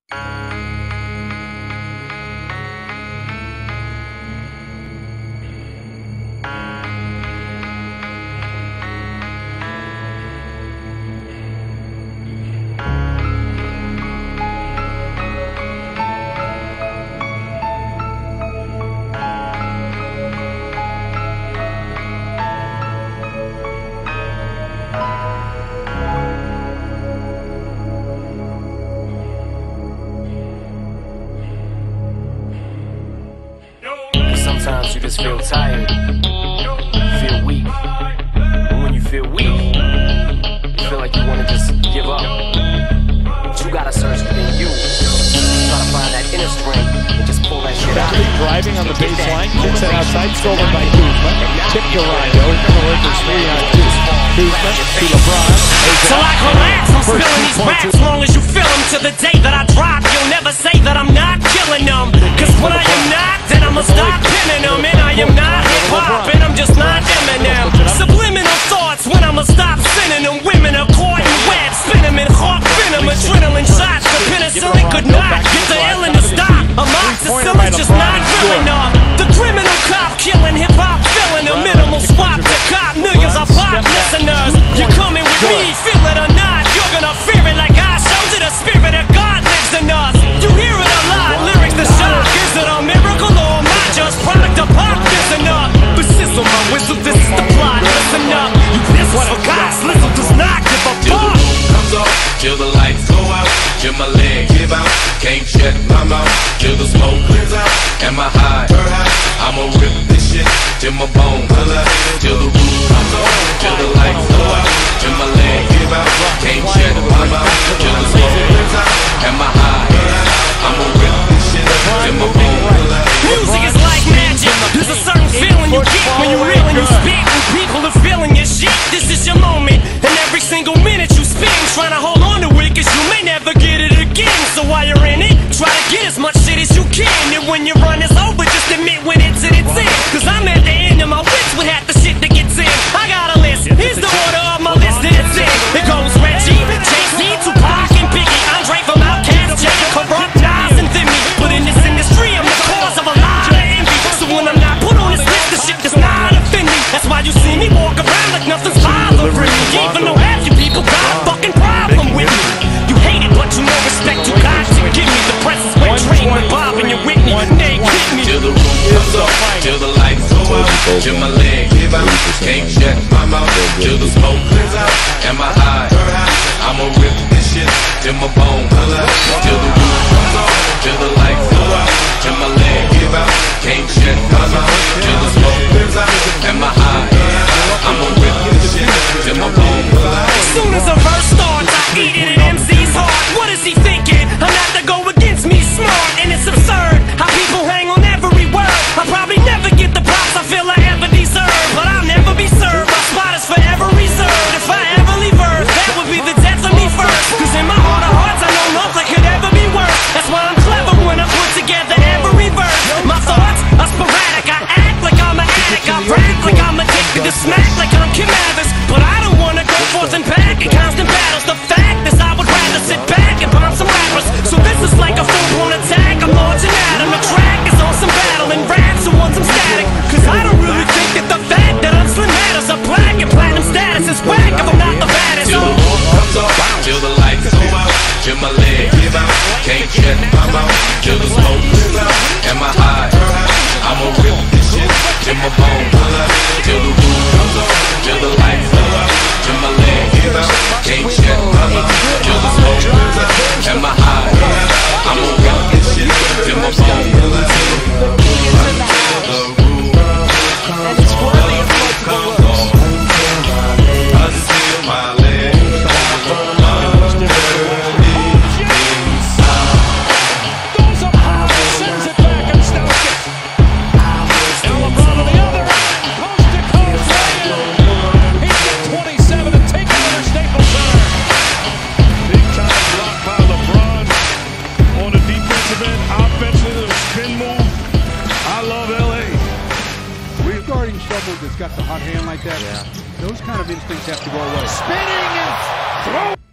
Sometimes you just feel tired, feel weak, and when you feel weak, you feel like you want to just give up. But you gotta search within you, try to find that inner strength and just pull that shit out. Driving on the baseline, kicks it outside, stolen by Kuzma. Tip to Rondo, Lakers 3-on-2. Kuzma to LeBron. So I relax, I'm spilling these raps long as you feel them. To the day that I drop, you'll never say that I'm not killing them. Cause when I am not, then I'ma stop pinning them. And I am not hip-hop, and I'm just not Eminem. Subliminal thoughts when I'ma stop sending them. Women are caught in webs, spin them in hawk venom. Adrenaline shots, the penicillin could not get the illin to stop. Amoxicillin's just not real enough. The criminal cop killing hip-hop, filling a minimal swap to cop. Millions of pop listeners, you're coming with me, feel it or not. You're gonna fear it like I showed you. The spirit of God lives in us. You hear it a lot, lyrics the shock. Is it a miracle or am I just product of pop? Listen up, but sizzle my whistle, this is the plot. Listen up, you listen for God's listen does not give a fuck. Comes off, till the lights go out, till my leg give out. Can't shut my mouth, till the smoke clears out. Am I high? I'ma rip this shit till my bones holler. Till the roof comes on, till the lights go out, till my leg give out. Can't shut my mouth, till the smoke clears out. Am I high? I'ma rip this shit till my bones holler. Music is like magic. There's a certain feeling you get when you reel and you speak. When people are feeling your shit, this is your moment. And every single minute you spend trying to hold on to it, cause you may never get it again. So while you're in it, try to get as much shit as you can. And when your run is over, just admit when it's in its end. Cause I'm at the end of my wits with half the shit that gets in. I got a list, here's the order of my list that it's in. It goes Reggie, Jay-Z, Tupac, and Biggie. Andre from Outkast, Jay, Corrupt, Nas, and Thimmy. But in this industry, I'm the cause of a lot of envy. So when I'm not put on this list, the shit does not offend me. That's why you see me walk around like nothing's bothering me. Even though half you people got a fucking problem with me. You hate it, but you know respect you got to give me. The press is way trained with Bob and your Whitney. They hit me. Till the roof comes off, till the lights go out, till my leg give out. Can't shut my mouth, till the smoke clears out. Am I high? I'ma rip this shit till my bones holler. Till the roof comes off, till the lights go out, till my leg give out. Can't shut my mouth, till the smoke clears out. Am I high? I'ma rip this shit till my bones holler. As soon as a verse starts, I eat it in MC's heart. What is he thinking? I'm not to go against me, smart, and it's absurd how people hang on every word. I'll probably never get the props I feel I ever deserve, but I'll never be served. My spot is forever reserved. If I ever leave Earth, that would be the death of me first. Cause in my heart of hearts, I know nothing could ever be worse. That's why I'm clever when I put together every verse. My thoughts are sporadic. I act like I'm an addict. I rap like I'm addicted to smack like I'm Kim Mathers. But I don't wanna go forth and back in constant battles. The fact is I would rather sit back and bomb some rappers. So this is like a full-blown attack. I'm launching at him. The track is on some battle and raps who want some static. Cause I don't really think that the fact that I'm slim matters. A black and platinum status is whack if I'm not the baddest. Till the roof comes off, till the lights go out, till my leg give out. Can't shut my mouth, till the smoke clears out. Am I high? I'ma rip this shit till my bones holler. Till the roof comes off, till the lights go out, till my leg give out. Can't shut my mouth, till the smoke clears out. Am I high? I'ma rip this shit till my bones holler. And it's worthy of multiple looks. Until my leg Goes up high, sends it back, and Stouskas. And LeBron on the other end, coast to coast, right in. He's got 27 to take over Staples Center. Big time block by LeBron on the defensive end, offensively, the spin move. I love LA. Guarding someone that's got the hot hand like that, those kind of instincts have to go away. Spinning and throw.